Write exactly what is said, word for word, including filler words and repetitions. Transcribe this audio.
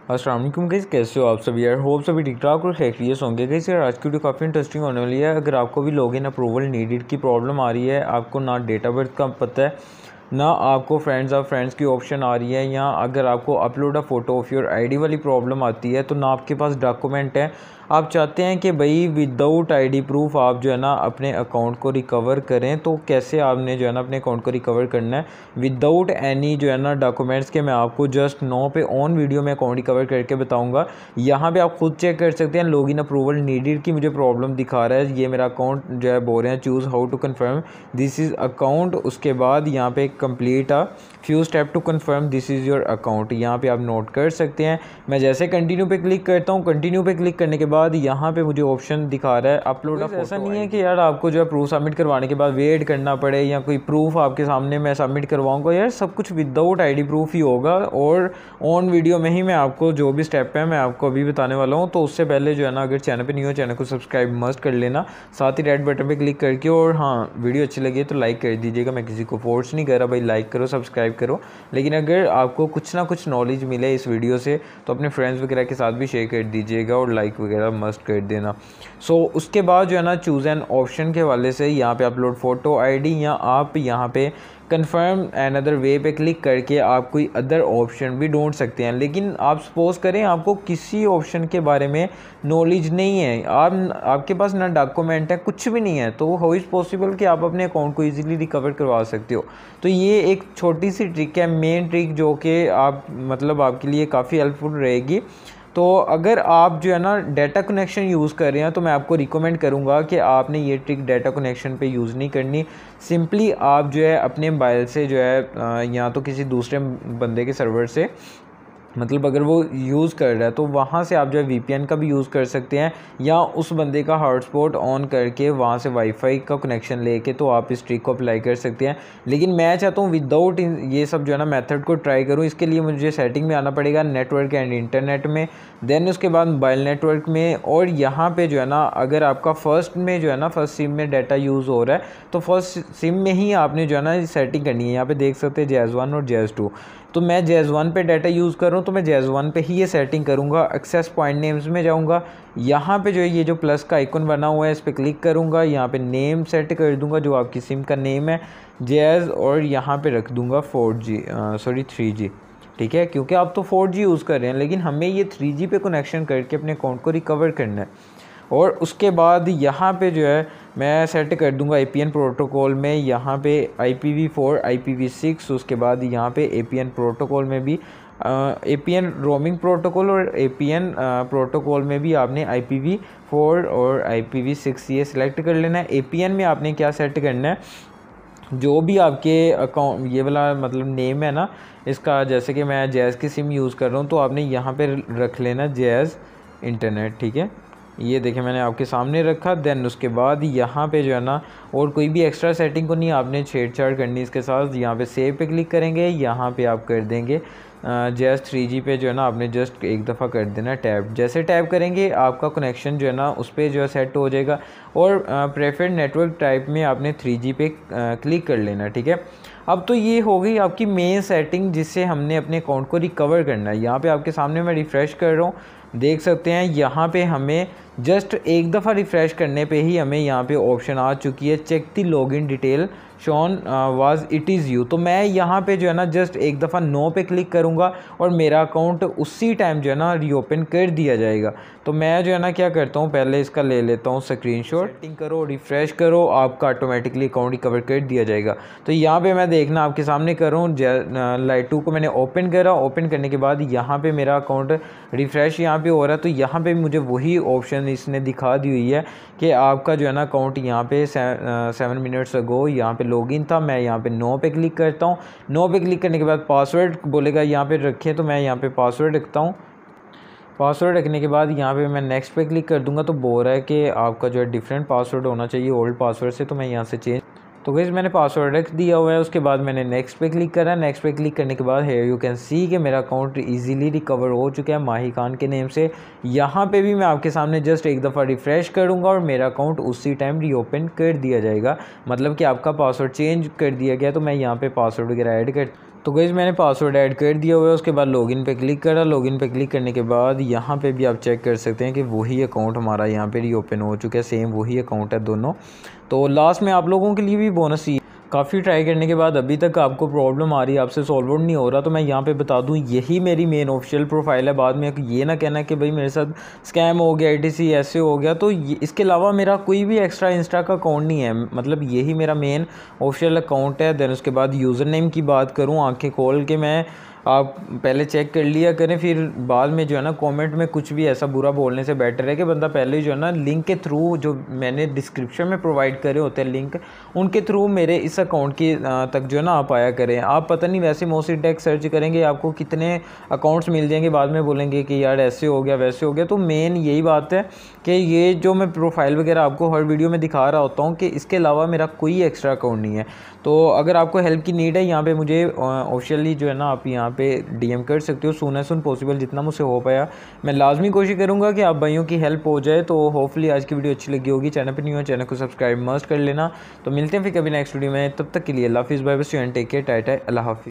अस्सलाम वालेकुम गाइस, कैसे हो आप सभी यार। होप सभी ठीक ठाक और खैरियत होंगे गाइस। यार आज की वीडियो काफ़ी इंटरेस्टिंग होने वाली है। अगर आपको भी लॉगिन अप्रूवल नीडेड की प्रॉब्लम आ रही है, आपको ना डेट ऑफ बर्थ का पता है, ना आपको फ्रेंड्स ऑफ फ्रेंड्स की ऑप्शन आ रही है, या अगर आपको upload a photo of your ID वाली प्रॉब्लम आती है, तो ना आपके पास डॉक्यूमेंट है, आप चाहते हैं कि भाई विदाउट आईडी प्रूफ आप जो है ना अपने अकाउंट को रिकवर करें, तो कैसे आपने जो है ना अपने अकाउंट को रिकवर करना है विदाउट एनी जो है ना डॉक्यूमेंट्स के। मैं आपको जस्ट नो पे ऑन वीडियो में अकाउंट रिकवर करके बताऊंगा। यहाँ पे आप खुद चेक कर सकते हैं लॉगिन अप्रूवल नीडेड की मुझे प्रॉब्लम दिखा रहा है। ये मेरा अकाउंट जो है बोल रहे हैं choose how to confirm this is account. उसके बाद यहाँ पे complete a few step to confirm this is your account, यहाँ पे आप नोट कर सकते हैं। मैं जैसे कंटिन्यू पे क्लिक करता हूँ, कंटिन्यू पे क्लिक करने के बाद यहाँ पे मुझे ऑप्शन दिखा रहा है अपलोड अ फोटो। ऐसा नहीं है कि यार आपको जो है प्रूफ सबमिट करवाने के बाद वेट करना पड़े या कोई प्रूफ आपके सामने मैं सबमिट करवाऊँगा। यार सब कुछ विदाउट आईडी प्रूफ ही होगा, और ऑन वीडियो में ही मैं आपको जो भी स्टेप है मैं आपको अभी बताने वाला हूँ। तो उससे पहले जो है ना अगर चैनल पे नहीं हो, चैनल को सब्सक्राइब मस्ट कर लेना, साथ ही रेड बटन पे क्लिक करके। और हाँ, वीडियो अच्छी लगी तो लाइक कर दीजिएगा। मैं किसी को फोर्स नहीं कर रहा भाई लाइक करो सब्सक्राइब करो, लेकिन अगर आपको कुछ ना कुछ नॉलेज मिले इस वीडियो से तो अपने फ्रेंड्स वगैरह के साथ भी शेयर कर दीजिएगा और लाइक वगैरह मस्ट कर देना। सो so, उसके बाद जो है ना चूज़ एन ऑप्शन के वाले से यहाँ पे अपलोड फ़ोटो आईडी, या आप यहाँ पे कन्फर्म एन अदर वे पे क्लिक करके आप कोई अदर ऑप्शन भी ढूंढ सकते हैं। लेकिन आप सपोज करें आपको किसी ऑप्शन के बारे में नॉलेज नहीं है, आप आपके पास ना डॉक्यूमेंट है, कुछ भी नहीं है, तो हाउ इज़ पॉसिबल कि आप अपने अकाउंट को इजीली रिकवर करवा सकते हो। तो ये एक छोटी सी ट्रिक है, मेन ट्रिक, जो कि आप मतलब आपके लिए काफ़ी हेल्पफुल रहेगी। तो अगर आप जो है ना डाटा कनेक्शन यूज़ कर रहे हैं तो मैं आपको रिकमेंड करूंगा कि आपने ये ट्रिक डाटा कनेक्शन पे यूज़ नहीं करनी। सिंपली आप जो है अपने मोबाइल से जो है या तो किसी दूसरे बंदे के सर्वर से, मतलब अगर वो यूज़ कर रहा है तो वहाँ से आप जो है वीपीएन का भी यूज़ कर सकते हैं, या उस बंदे का हॉटस्पॉट ऑन करके वहाँ से वाईफाई का कनेक्शन लेके तो आप इस ट्रिक को अप्लाई कर सकते हैं। लेकिन मैं चाहता हूँ विदाउट ये सब जो है ना मेथड को ट्राई करूँ। इसके लिए मुझे सेटिंग में आना पड़ेगा, नेटवर्क एंड इंटरनेट में, देन उसके बाद मोबाइल नेटवर्क में। और यहाँ पर जो है ना अगर आपका फ़र्स्ट में जो है ना फर्स्ट सिम में डाटा यूज़ हो रहा है तो फर्स्ट सिम में ही आपने जो है ना सेटिंग करनी है। यहाँ पर देख सकते हैं जैज़ वन और जैज़ टू, तो मैं जैज़ वन पे डाटा यूज़ कर रहा हूँ तो मैं जैज़ वन पे ही ये सेटिंग करूँगा। एक्सेस पॉइंट नेम्स में जाऊँगा, यहाँ पे जो है ये जो प्लस का आइकन बना हुआ है इस पर क्लिक करूँगा, यहाँ पे नेम सेट कर दूँगा जो आपकी सिम का नेम है जैज़, और यहाँ पे रख दूँगा four G sorry three G, ठीक है, क्योंकि आप तो फोर जी यूज़ कर रहे हैं लेकिन हमें ये थ्री जी पे कनेक्शन करके अपने अकाउंट को रिकवर करना है। और उसके बाद यहाँ पे जो है मैं सेट कर दूंगा एपीएन प्रोटोकॉल में, यहाँ पे I P V four, I P V six, उसके बाद यहाँ पे एपीएन प्रोटोकॉल में भी एपीएन रोमिंग प्रोटोकॉल और एपीएन प्रोटोकॉल में भी आपने आई पी वी फोर और आई पी वी सिक्स ये सिलेक्ट कर लेना है। एपीएन में आपने क्या सेट करना है, जो भी आपके अकाउंट ये वाला मतलब नेम है ना इसका, जैसे कि मैं जैज़ की सिम यूज़ कर रहा हूँ तो आपने यहाँ पे रख लेना जैज़ इंटरनेट, ठीक है। ये देखें मैंने आपके सामने रखा। देन उसके बाद यहाँ पे जो है ना और कोई भी एक्स्ट्रा सेटिंग को नहीं आपने छेड़छाड़ करनी इसके साथ। यहाँ पे सेव पे क्लिक करेंगे, यहाँ पे आप कर देंगे जैज़ थ्री जी पे जो है ना आपने जस्ट एक दफ़ा कर देना टैप। जैसे टैप करेंगे आपका कनेक्शन जो है ना उस पर जो है सेट हो जाएगा, और प्रेफर्ड नेटवर्क टाइप में आपने थ्री जी पे क्लिक कर लेना, ठीक है। अब तो ये हो गई आपकी मेन सेटिंग जिससे हमने अपने अकाउंट को रिकवर करना है। यहाँ पे आपके सामने मैं रिफ़्रेश कर रहा हूँ, देख सकते हैं यहाँ पे हमें जस्ट एक दफ़ा रिफ़्रेश करने पे ही हमें यहाँ पे ऑप्शन आ चुकी है check the login detail shown was it is you. तो मैं यहाँ पे जो है ना जस्ट एक दफ़ा नो पे क्लिक करूँगा और मेरा अकाउंट उसी टाइम जो है ना रीओपन कर दिया जाएगा। तो मैं जो है ना क्या करता हूँ, पहले इसका ले लेता हूँ स्क्रीनशॉट, सेटिंग करो, रिफ़्रेश करो, आपका ऑटोमेटिकली अकाउंट रिकवर कर दिया जाएगा। तो यहाँ पे मैं देखना आपके सामने कर रहा हूँ, लाइट टू को मैंने ओपन करा, ओपन करने के बाद यहाँ पे मेरा अकाउंट रिफ़्रेश यहाँ पे हो रहा है। तो यहाँ पे मुझे वही ऑप्शन इसने दिखा दी हुई है कि आपका जो है ना अकाउंट यहाँ पे सेवन मिनट्स अगो यहाँ पे लॉगिन था। मैं यहाँ पे नो पे क्लिक करता हूँ, नो पे क्लिक करने के बाद पासवर्ड बोलेगा यहाँ पे रखें, तो मैं यहाँ पे पासवर्ड रखता हूँ। पासवर्ड रखने के बाद यहाँ पे मैं नेक्स्ट पे क्लिक कर दूंगा, तो बोल रहा है कि आपका जो है डिफरेंट पासवर्ड होना चाहिए ओल्ड पासवर्ड से, तो मैं यहाँ से चेंज, तो गाइस मैंने पासवर्ड रख दिया हुआ है। उसके बाद मैंने नेक्स्ट पे क्लिक करा, नेक्स्ट पे क्लिक करने के बाद हेयर यू कैन सी कि मेरा अकाउंट इजीली रिकवर हो चुका है माही खान के नेम से। यहाँ पे भी मैं आपके सामने जस्ट एक दफ़ा रिफ़्रेश करूँगा और मेरा अकाउंट उसी टाइम रीओपन कर दिया जाएगा, मतलब कि आपका पासवर्ड चेंज कर दिया गया। तो मैं यहाँ पे पासवर्ड वगैरह ऐड कर तो गाइस मैंने पासवर्ड ऐड कर दिया हुआ है। उसके बाद लॉगिन पे क्लिक करा। लॉगिन पे क्लिक करने के बाद यहाँ पे भी आप चेक कर सकते हैं कि वही अकाउंट हमारा यहाँ पे रीओपन हो चुका है, सेम वही अकाउंट है दोनों। तो लास्ट में आप लोगों के लिए भी बोनस ही, काफ़ी ट्राई करने के बाद अभी तक आपको प्रॉब्लम आ रही है, आपसे सॉल्व नहीं हो रहा, तो मैं यहाँ पे बता दूँ यही मेरी मेन ऑफिशियल प्रोफाइल है। बाद में ये ना कहना कि भाई मेरे साथ स्कैम हो गया, एटीसी ऐसे हो गया, तो इसके अलावा मेरा कोई भी एक्स्ट्रा इंस्टा का अकाउंट नहीं है, मतलब यही मेरा मेन ऑफिशियल अकाउंट है। देन उसके बाद यूज़र नेम की बात करूँ, आंखें खोल के मैं आप पहले चेक कर लिया करें, फिर बाद में जो है ना कमेंट में कुछ भी ऐसा बुरा बोलने से बेटर है कि बंदा पहले जो है ना लिंक के थ्रू, जो मैंने डिस्क्रिप्शन में प्रोवाइड करे होते हैं लिंक, उनके थ्रू मेरे इस अकाउंट की तक जो है ना आप आया करें। आप पता नहीं वैसे मोस्टली टेक सर्च करेंगे आपको कितने अकाउंट्स मिल जाएंगे, बाद में बोलेंगे कि यार ऐसे हो गया वैसे हो गया। तो मेन यही बात है कि ये जो मैं प्रोफाइल वगैरह आपको हर वीडियो में दिखा रहा होता हूँ कि इसके अलावा मेरा कोई एक्स्ट्रा अकाउंट नहीं है। तो अगर आपको हेल्प की नीड है, यहाँ पे मुझे ऑफिशियली जो है ना आप यहाँ पे डीएम कर सकते हो, सून एज सून पॉसिबल, जितना मुझसे हो पाया मैं लाजमी कोशिश करूँगा कि आप भाइयों की हेल्प हो जाए। तो होपफुली आज की वीडियो अच्छी लगी होगी। चैनल पे न्यू है, चैनल को सब्सक्राइब मस्ट कर लेना। तो मिलते हैं फिर कभी नेक्स्ट वीडियो में, तब तक के लिए अल्लाह हाफिज़, बाय बाय, टेक केयर, टाटा, अल्लाह हाफिज़।